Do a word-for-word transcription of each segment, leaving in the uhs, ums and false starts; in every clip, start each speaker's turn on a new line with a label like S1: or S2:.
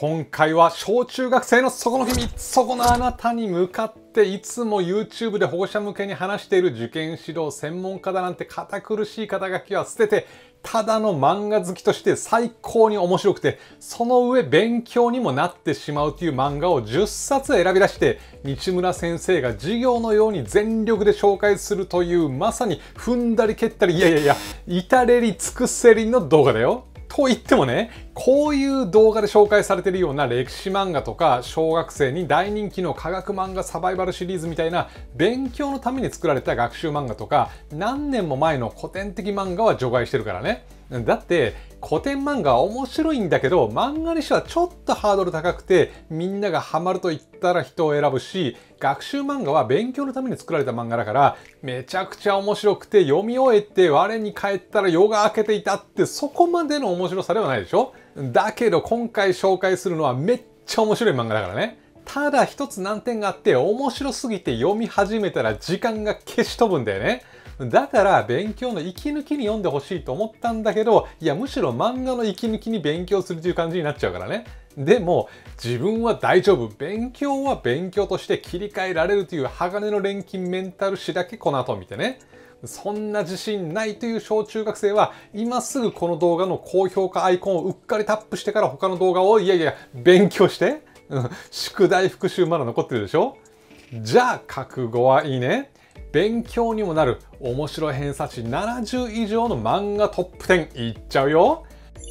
S1: 今回は小中学生のそこの君、そこのあなたに向かっていつも YouTube で保護者向けに話している受験指導専門家だなんて堅苦しい肩書きは捨てて、ただの漫画好きとして最高に面白くて、その上勉強にもなってしまうという漫画をじゅっさつ選び出して、西村先生が授業のように全力で紹介するという、まさに踏んだり蹴ったり、いやいやいや、至れり尽くせりの動画だよ。と言ってもね、こういう動画で紹介されているような歴史漫画とか、小学生に大人気の科学漫画サバイバルシリーズみたいな勉強のために作られた学習漫画とか、何年も前の古典的漫画は除外してるからね。だって古典漫画は面白いんだけど、漫画にしてはちょっとハードル高くて、みんながハマると言ったら人を選ぶし、学習漫画は勉強のために作られた漫画だから、めちゃくちゃ面白くて、読み終えて我に返ったら夜が明けていたって、そこまでの面白さではないでしょ。だけど今回紹介するのはめっちゃ面白い漫画だからね。ただ一つ難点があって、面白すぎて読み始めたら時間が消し飛ぶんだよね。だから勉強の息抜きに読んでほしいと思ったんだけど、いやむしろ漫画の息抜きに勉強するという感じになっちゃうからね。でも自分は大丈夫、勉強は勉強として切り替えられるという鋼の錬金メンタル誌だけこの後見てね。そんな自信ないという小中学生は今すぐこの動画の高評価アイコンをうっかりタップしてから他の動画をいやいや勉強して、うん、宿題復習まだ残ってるでしょ。じゃあ覚悟はいいね。勉強にもなる面白い偏差値ななじゅう以上の漫画トップじゅういっちゃうよ。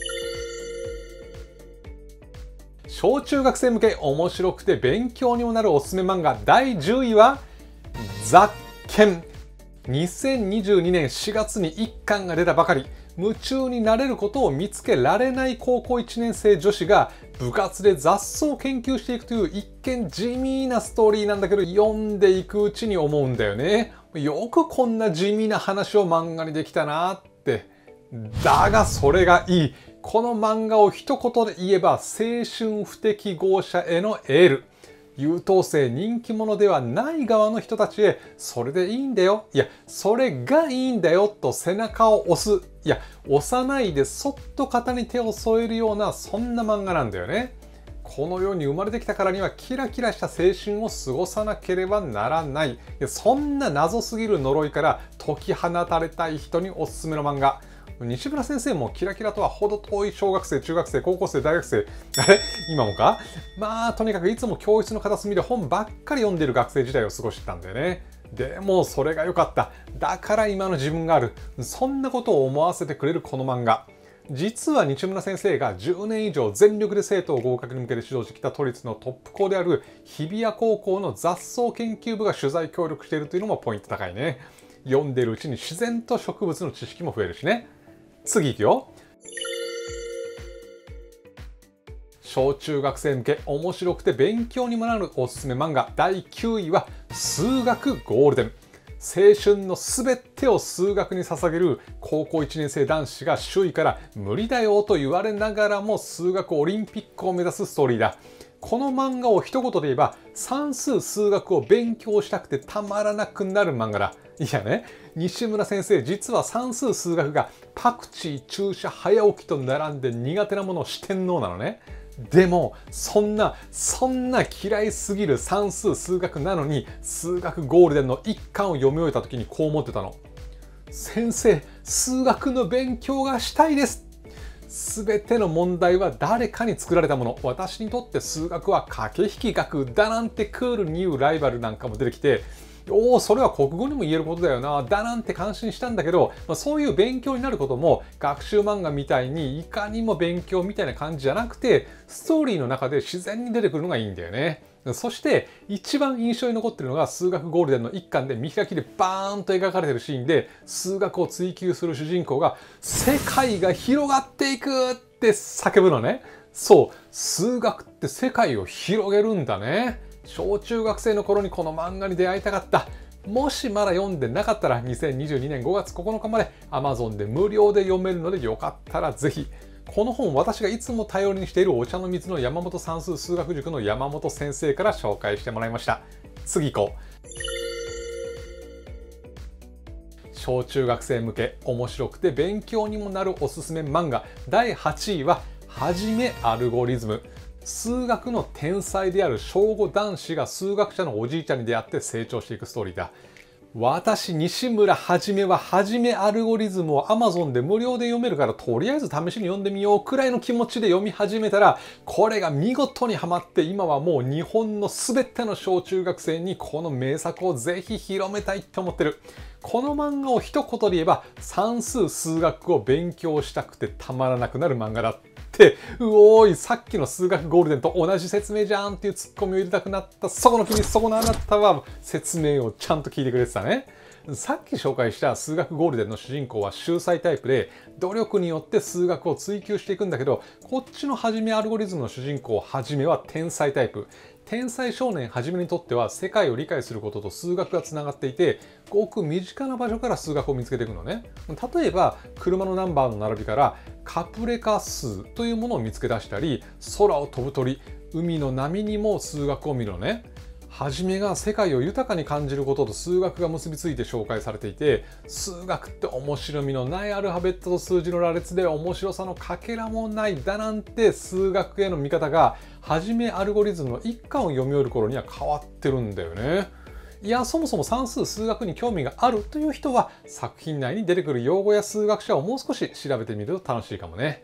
S1: 小中学生向け面白くて勉強にもなるおすすめ漫画だいじゅういはザッケン。にせんにじゅうにねんしがつにいっかんが出たばかり、夢中になれることを見つけられない高校いちねん生女子が部活で雑草を研究していくという一見地味なストーリーなんだけど、読んでいくうちに思うんだよね。よくこんな地味な話を漫画にできたなって。だがそれがいい。この漫画を一言で言えば青春不適合者へのエール。優等生人気者ではない側の人たちへ、それでいいんだよ、いやそれがいいんだよと背中を押す、いや押さないでそっと肩に手を添えるような、そんな漫画なんだよね。この世に生まれてきたからにはキラキラした青春を過ごさなければならない。いやそんな謎すぎる呪いから解き放たれたい人におすすめの漫画。西村先生もキラキラとは程遠い小学生、中学生、高校生、大学生、あれ今もか。まあとにかくいつも教室の片隅で本ばっかり読んでいる学生時代を過ごしてたんだよね。でもそれが良かった。だから今の自分がある。そんなことを思わせてくれるこの漫画。実は西村先生がじゅうねん以上全力で生徒を合格に向けて指導してきた都立のトップ校である日比谷高校の雑草研究部が取材協力しているというのもポイント高いね。読んでいるうちに自然と植物の知識も増えるしね。次いくよ。小中学生向け面白くて勉強にもなるおすすめ漫画だいきゅういは数学ゴールデン。青春のすべてを数学に捧げる高校いちねん生男子が周囲から無理だよと言われながらも数学オリンピックを目指すストーリーだ。この漫画を一言で言えば算数数学を勉強したくてたまらなくなる漫画だ。いやね、西村先生実は算数数学がパクチー注射早起きと並んで苦手なもの四天王なのね。でもそんなそんな嫌いすぎる算数数学なのに、数学ゴールデンの一巻を読み終えた時にこう思ってたの。先生、数学の勉強がしたいです。すべての問題は誰かに作られたもの。私にとって数学は駆け引き学だなんてクールに言うライバルなんかも出てきて、おお、それは国語にも言えることだよな、だなんて感心したんだけど、まあ、そういう勉強になることも学習漫画みたいにいかにも勉強みたいな感じじゃなくて、ストーリーの中で自然に出てくるのがいいんだよね。そして一番印象に残ってるのが数学ゴールデンの一巻で見開きでバーンと描かれてるシーンで、数学を追求する主人公が世界が広がっていくって叫ぶのね。そう、数学って世界を広げるんだね。小中学生の頃にこの漫画に出会いたかった。もしまだ読んでなかったらにせんにじゅうにねんごがつここのかまで アマゾン で無料で読めるのでよかったらぜひ。この本、私がいつも頼りにしているお茶の水の山本算数数学塾の山本先生から紹介してもらいました。次行こう。小中学生向け面白くて勉強にもなるおすすめ漫画だいはちいははじめアルゴリズム。 数学の天才である小ご男子が数学者のおじいちゃんに出会って成長していくストーリーだ。私、西村はじめははじめアルゴリズムを Amazon で無料で読めるからとりあえず試しに読んでみようくらいの気持ちで読み始めたら、これが見事にハマって今はもう日本の全ての小中学生にこの名作をぜひ広めたいって思ってる。この漫画を一言で言えば算数数学を勉強したくてたまらなくなる漫画だって、うおーい、さっきの数学ゴールデンと同じ説明じゃんっていうツッコミを入れたくなったそこの君、そこのあなたは説明をちゃんと聞いてくれてたね。さっき紹介した数学ゴールデンの主人公は秀才タイプで努力によって数学を追求していくんだけど、こっちのはじめアルゴリズムの主人公はじめは天才タイプ。天才少年はじめにとっては世界を理解することと数学がつながっていて、ごく身近な場所から数学を見つけていくのね。例えば車のナンバーの並びからカプレカ数というものを見つけ出したり、空を飛ぶ鳥、海の波にも数学を見るのね。はじめが世界を豊かに感じることと数学が結びついて紹介されていて、数学って面白みのないアルファベットと数字の羅列で面白さのかけらもないだなんて、数学への見方がはじめアルゴリズムの一巻を読み終える頃には変わってるんだよね。いや、そもそも算数数学に興味があるという人は作品内に出てくる用語や数学者をもう少し調べてみると楽しいかもね。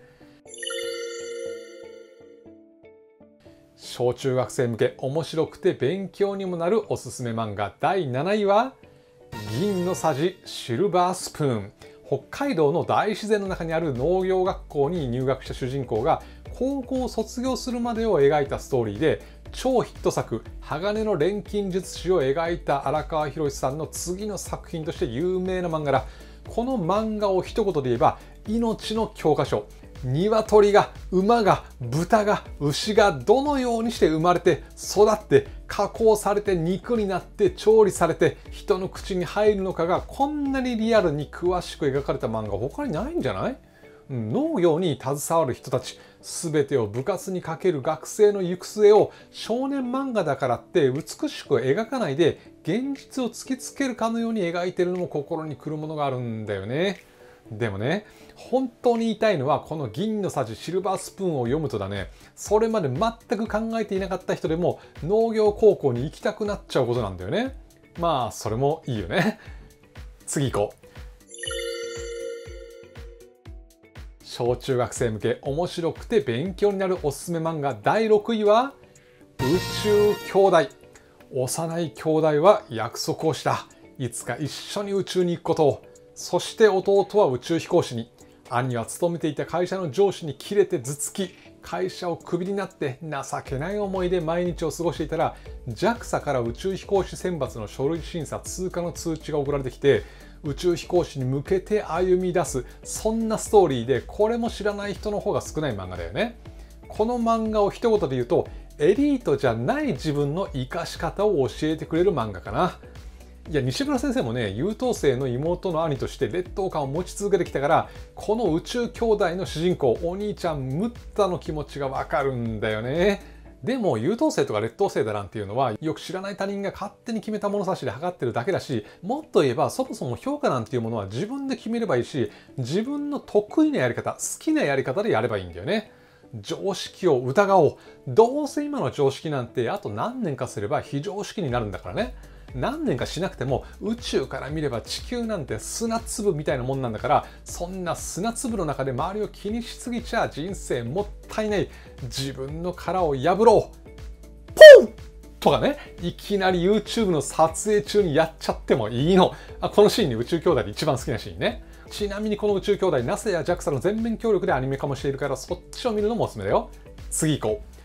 S1: 小中学生向け面白くて勉強にもなるおすすめ漫画だいなないは銀のさじシルバースプーン。北海道の大自然の中にある農業学校に入学した主人公が高校を卒業するまでを描いたストーリーで、超ヒット作鋼の錬金術師を描いた荒川博さんの次の作品として有名な漫画だ。この漫画を一言で言えば命の教科書。鶏が馬が豚が牛がどのようにして生まれて育って加工されて肉になって調理されて人の口に入るのかがこんなにリアルに詳しく描かれた漫画他にないんじゃない？農業に携わる人たち全てを部活にかける学生の行く末を少年漫画だからって美しく描かないで現実を突きつけるかのように描いてるのも心にくるものがあるんだよね。でもね、本当に言いたいのはこの銀のさじシルバースプーンを読むとだね、それまで全く考えていなかった人でも農業高校に行きたくなっちゃうことなんだよね。まあそれもいいよね。次行こう。小中学生向け面白くて勉強になるおすすめ漫画だいろくいは宇宙兄弟。幼い兄弟は約束をした。いつか一緒に宇宙に行くことを。そして弟は宇宙飛行士に。兄は勤めていた会社の上司にキレて頭突き、会社をクビになって情けない思いで毎日を過ごしていたら ジャクサ から宇宙飛行士選抜の書類審査通過の通知が送られてきて、宇宙飛行士に向けて歩み出す、そんなストーリーで、これも知らない人の方が少ない漫画だよね。この漫画を一言で言うとエリートじゃない自分の生かし方を教えてくれる漫画かな。いや、西村先生もね、優等生の妹の兄として劣等感を持ち続けてきたから、この宇宙兄弟の主人公お兄ちゃんムッタの気持ちがわかるんだよね。でも優等生とか劣等生だなんていうのはよく知らない他人が勝手に決めた物差しで測ってるだけだし、もっと言えばそもそも評価なんていうものは自分で決めればいいし、自分の得意なやり方、好きなやり方でやればいいんだよね。常識を疑おう。どうせ今の常識なんてあと何年かすれば非常識になるんだからね。何年かしなくても宇宙から見れば地球なんて砂粒みたいなもんなんだから、そんな砂粒の中で周りを気にしすぎちゃ人生もったいない。自分の殻を破ろう。ポンとかね、いきなり YouTube の撮影中にやっちゃってもいいの。あ、このシーンに宇宙兄弟で一番好きなシーンね。ちなみにこの宇宙兄弟 ナサ や ジャクサ の全面協力でアニメ化もしているから、そっちを見るのもおすすめだよ。次行こう。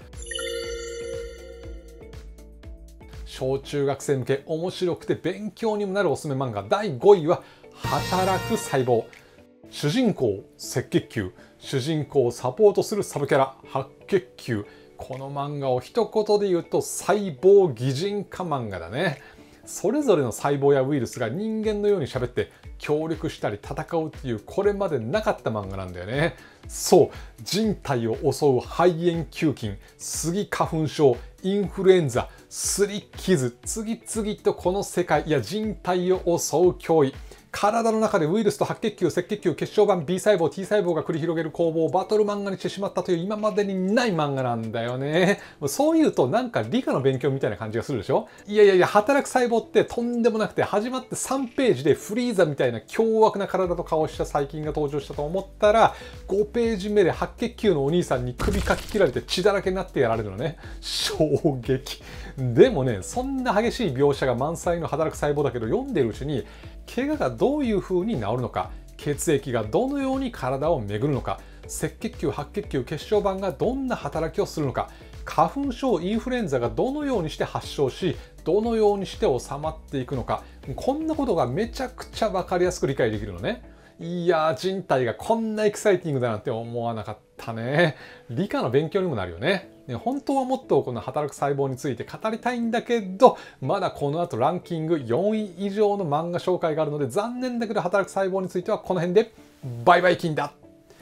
S1: 小中学生向け面白くて勉強にもなるおすすめ漫画だいごいは働く細胞。主人公赤血球、主人公をサポートするサブキャラ白血球。この漫画を一言で言うと細胞擬人化漫画だね。それぞれの細胞やウイルスが人間のように喋って協力したり戦うっていう、これまでなかった漫画なんだよね。そう、人体を襲う肺炎球菌、スギ花粉症、インフルエンザ、すり傷、次々とこの世界、いや人体を襲う脅威。 体の中でウイルスと白血球、赤血球、血小板、B 細胞、T 細胞が繰り広げる攻防をバトル漫画にしてしまったという今までにない漫画なんだよね。そう言うとなんか理科の勉強みたいな感じがするでしょ。いやいやいや、働く細胞ってとんでもなくて、始まってさんページでフリーザみたいな凶悪な体と顔した細菌が登場したと思ったら、ごページ目で白血球のお兄さんに首かき切られて血だらけになってやられるのね。衝撃。でもね、そんな激しい描写が満載の働く細胞だけど、読んでるうちに怪我がどういう風に治るのか、血液がどのように体を巡るのか、赤血球、白血球、血小板がどんな働きをするのか、花粉症、インフルエンザがどのようにして発症し、どのようにして収まっていくのか、こんなことがめちゃくちゃ分かりやすく理解できるのね。いやー、人体がこんなエキサイティングだなんて思わなかったね。理科の勉強にもなるよね。ね、本当はもっとこの働く細胞について語りたいんだけど、まだこの後ランキングよんい以上の漫画紹介があるので、残念だけど働く細胞についてはこの辺でバイバイキンだ。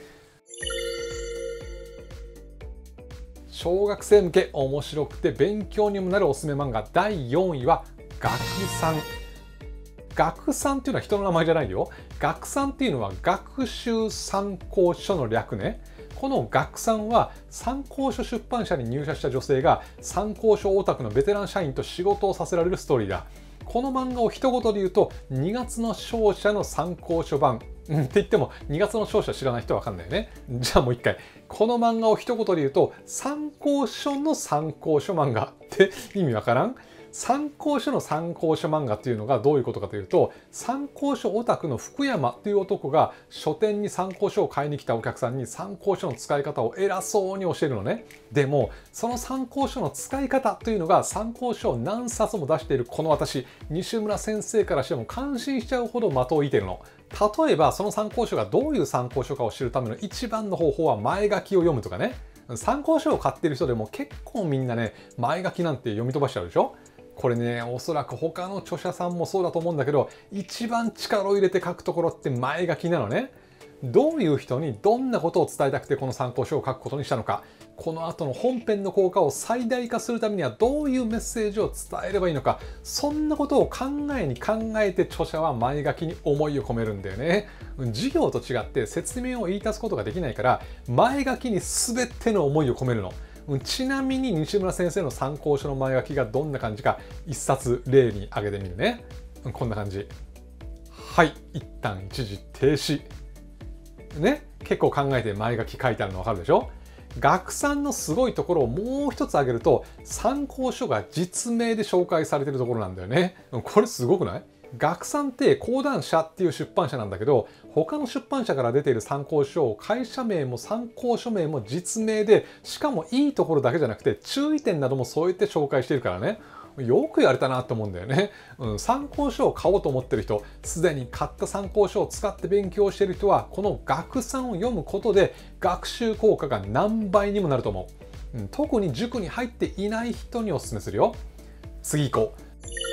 S1: 小学生向け面白くて勉強にもなるおすすめ漫画だいよんいは学さん。学さんっていうのは人の名前じゃないよ。学さんっていうのは学習参考書の略ね。この学さんは参考書出版社に入社した女性が参考書オタクのベテラン社員と仕事をさせられるストーリーだ。この漫画を一言で言うとにがつの勝者の参考書版、うん、って言ってもにがつの勝者知らない人は分かんないよね。じゃあもう一回、この漫画を一言で言うと参考書の参考書漫画って意味わからん？参考書の参考書漫画っていうのがどういうことかというと、参考書オタクの福山っていう男が書店に参考書を買いに来たお客さんに参考書の使い方を偉そうに教えるのね。でもその参考書の使い方というのが参考書を何冊も出しているこの私西村先生からしても感心しちゃうほど的を射てるの。例えばその参考書がどういう参考書かを知るための一番の方法は前書きを読むとかね。参考書を買っている人でも結構みんなね、前書きなんて読み飛ばしちゃうでしょ。これね、おそらく他の著者さんもそうだと思うんだけど、一番力を入れて書くところって前書きなのね。どういう人にどんなことを伝えたくてこの参考書を書くことにしたのか、この後の本編の効果を最大化するためにはどういうメッセージを伝えればいいのか、そんなことを考えに考えて著者は前書きに思いを込めるんだよね。授業と違って説明を言い出すことができないから、前書きに全ての思いを込めるの。ちなみに西村先生の参考書の前書きがどんな感じか一冊例に挙げてみるね。こんな感じ。はい、一旦一時停止。ね、結構考えて前書き書いてあるの分かるでしょ。学さんのすごいところをもう一つ挙げると、参考書が実名で紹介されてるところなんだよね。これすごくない？学さんって講談社っていう出版社なんだけど、他の出版社から出ている参考書を会社名も参考書名も実名で、しかもいいところだけじゃなくて注意点などもそうやって紹介しているからね。よくやれたなと思うんだよね。うん、参考書を買おうと思ってる人、すでに買った参考書を使って勉強している人は、この学さんを読むことで学習効果が何倍にもなると思う。うん、特に塾に入っていない人におすすめするよ。次行こう。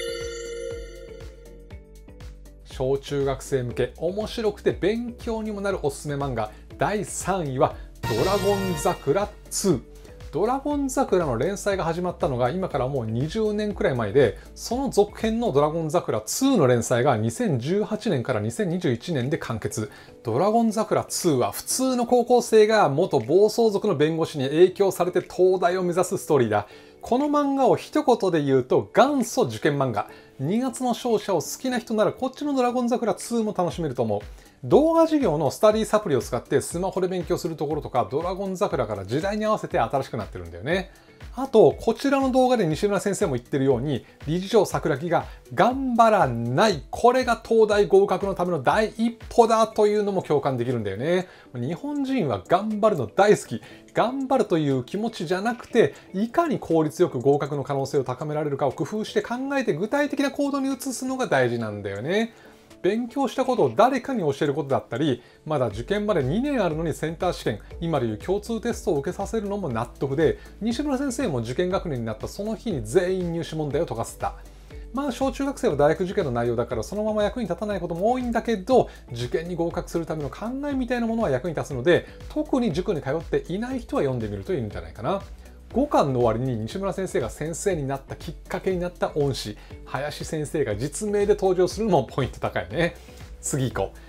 S1: 小中学生向け面白くて勉強にもなるおすすめ漫画だいさんいはドラゴン桜ツー。ドラゴン桜の連載が始まったのが今からもうにじゅうねんくらい前で、その続編のドラゴン桜ツーの連載がにせんじゅうはちねんからにせんにじゅういちねんで完結。ドラゴン桜ツーは普通の高校生が元暴走族の弁護士に影響されて東大を目指すストーリーだ。この漫画を一言で言うと元祖受験漫画。にがつの勝者を好きな人ならこっちのドラゴン桜ツーも楽しめると思う。動画授業のスタディサプリを使ってスマホで勉強するところとか、ドラゴン桜から時代に合わせて新しくなってるんだよね。あと、こちらの動画で西村先生も言ってるように、理事長桜木が頑張らない。これが東大合格のための第一歩だというのも共感できるんだよね。日本人は頑張るの大好き。頑張るという気持ちじゃなくて、いかに効率よく合格の可能性を高められるかを工夫して考えて具体的な行動に移すのが大事なんだよね。勉強したことを誰かに教えることだったり、まだ受験までにねんあるのにセンター試験、今でいう共通テストを受けさせるのも納得で、西村先生も受験学年になったその日に全員入試問題を解かせた。まあ小中学生は大学受験の内容だからそのまま役に立たないことも多いんだけど、受験に合格するための考えみたいなものは役に立つので、特に塾に通っていない人は読んでみるといいんじゃないかな。ごかんの終わりに西村先生が先生になったきっかけになった恩師、林先生が実名で登場するのもポイント高いね。 次行こう。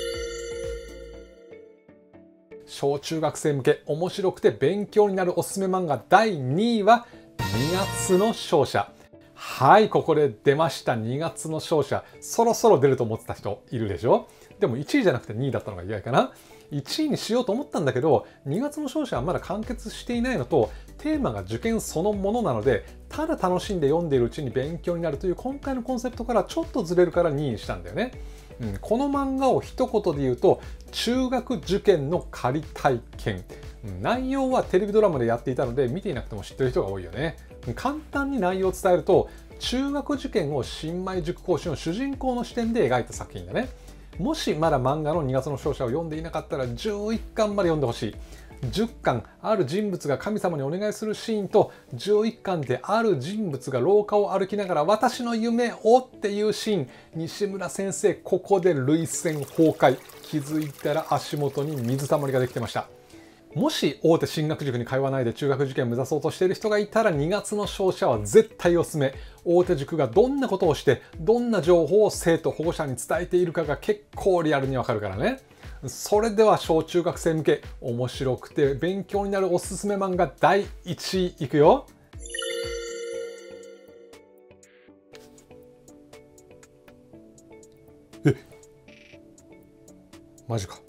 S1: 小中学生向け面白くて勉強になるおすすめ漫画だいにいはにがつの勝者。はい、ここで出ました。にがつの勝者。そろそろ出ると思ってた人いるでしょ。でもいちいじゃなくてにいだったのが意外かな。いちいにしようと思ったんだけど、にがつの勝者はまだ完結していないのと、テーマが受験そのものなので、ただ楽しんで読んでいるうちに勉強になるという今回のコンセプトからちょっとずれるからにいにしたんだよね。うん、この漫画を一言で言うと、中学受験の仮体験。内容はテレビドラマでやっていたので見ていなくても知ってる人が多いよね。簡単に内容を伝えると、中学受験を新米塾講師の主人公の視点で描いた作品だね。もしまだ漫画のにがつの勝者を読んでいなかったらじゅういっかんまで読んでほしい。じゅっかんある人物が神様にお願いするシーンと、じゅういっかんである人物が廊下を歩きながら私の夢をっていうシーン。西村先生、ここで涙腺崩壊。気づいたら足元に水たまりができてました。もし大手進学塾に通わないで中学受験を目指そうとしている人がいたら、にがつの勝者は絶対おすすめ。大手塾がどんなことをしてどんな情報を生徒保護者に伝えているかが結構リアルにわかるからね。それでは小中学生向け面白くて勉強になるおすすめ漫画だいいちいいくよ。え、マジか。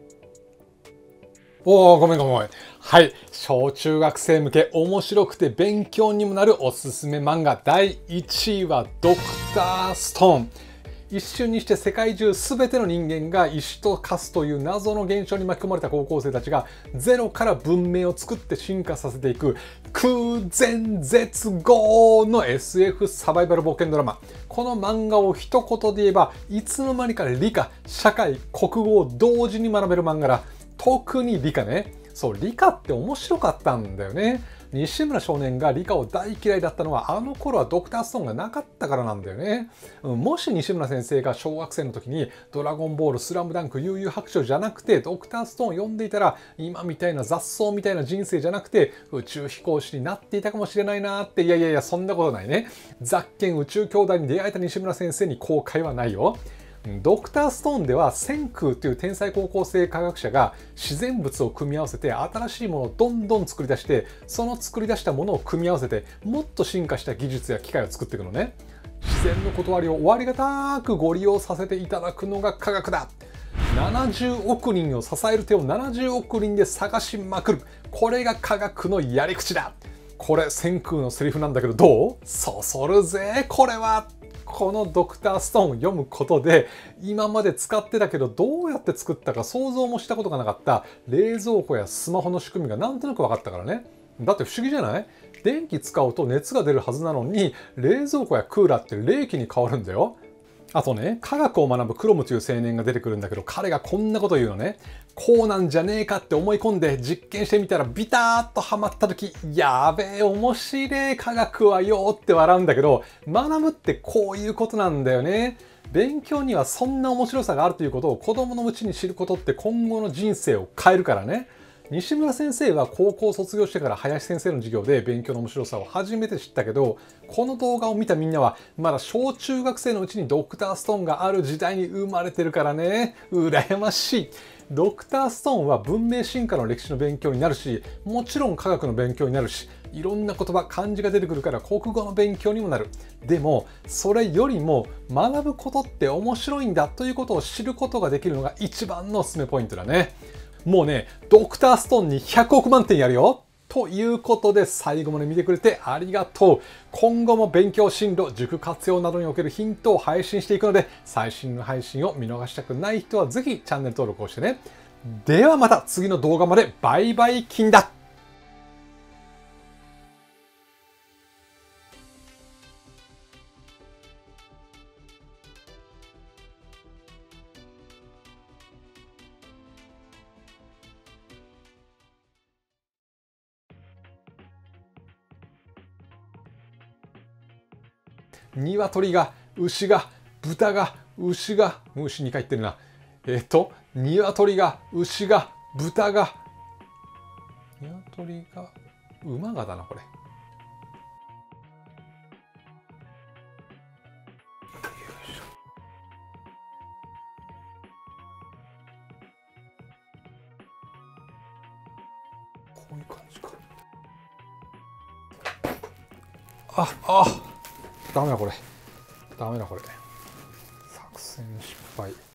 S1: おー、ごめんごめんごめん。はい。小中学生向け面白くて勉強にもなるおすすめ漫画だいいちいはドクターストーン。一瞬にして世界中全ての人間が石と化すという謎の現象に巻き込まれた高校生たちがゼロから文明を作って進化させていく空前絶後の エスエフ サバイバル冒険ドラマ。この漫画を一言で言えば、いつの間にか理科、社会、国語を同時に学べる漫画だ。特に理科ね。そう、理科って面白かったんだよね。西村少年が理科を大嫌いだったのは、あの頃はドクターストーンがなかったからなんだよね。もし西村先生が小学生の時にドラゴンボール、スラムダンク、悠々白書じゃなくてドクターストーンを読んでいたら、今みたいな雑草みたいな人生じゃなくて宇宙飛行士になっていたかもしれないなーって。いやいやいや、そんなことないね。雑見宇宙兄弟に出会えた西村先生に後悔はないよ。ドクターストーンでは千空という天才高校生科学者が自然物を組み合わせて新しいものをどんどん作り出して、その作り出したものを組み合わせてもっと進化した技術や機械を作っていくのね。自然の断りを終わりがたくご利用させていただくのが科学だ。ななじゅうおくにんを支える手をななじゅうおくにんで探しまくる。これが科学のやり口だ。これ千空のセリフなんだけど、どう？そそるぜこれは。このドクターストーンを読むことで、今まで使ってたけどどうやって作ったか想像もしたことがなかった冷蔵庫やスマホの仕組みがなんとなく分かったからね。だって不思議じゃない？電気使うと熱が出るはずなのに、冷蔵庫やクーラーって冷気に変わるんだよ。あとね、科学を学ぶクロムという青年が出てくるんだけど、彼がこんなこと言うのね。こうなんじゃねえかって思い込んで実験してみたらビターッとハマった時、やべえ面白い科学はよって笑うんだけど、学ぶってこういうことなんだよね。勉強にはそんな面白さがあるということを子供のうちに知ることって今後の人生を変えるからね。西村先生は高校を卒業してから林先生の授業で勉強の面白さを初めて知ったけど、この動画を見たみんなはまだ小中学生のうちにドクターストーンがある時代に生まれてるからね。羨ましい。ドクターストーンは文明進化の歴史の勉強になるし、もちろん科学の勉強になるし、いろんな言葉、漢字が出てくるから国語の勉強にもなる。でもそれよりも学ぶことって面白いんだということを知ることができるのが一番のおすすめポイントだね。もうね、ドクターストーンにひゃくおくまんてんやるよ。ということで最後まで見てくれてありがとう。今後も勉強進路、塾活用などにおけるヒントを配信していくので、最新の配信を見逃したくない人はぜひチャンネル登録をしてね。ではまた次の動画まで。バイバイキンだ。鶏が、牛が、豚が、牛が、牛にかい言ってるな。えっと、鶏が、牛が、豚が、鶏が、馬がだな、これ。 ういう感じか。ああダメだこれダメだこれ作戦失敗。